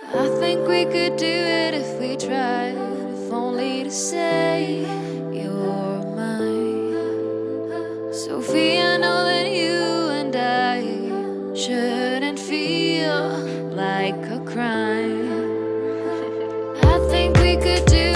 I think we could do it if we tried, if only to say you're mine. Sophia, I know that you and I shouldn't feel like a crime. I think we could do